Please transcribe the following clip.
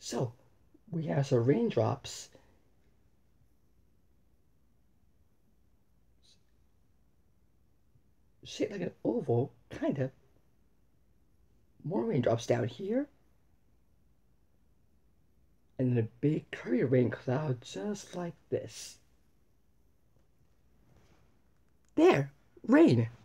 So we have some raindrops shaped like an oval, kind of. More raindrops down here. And then a big curly rain cloud just like this. There! Rain!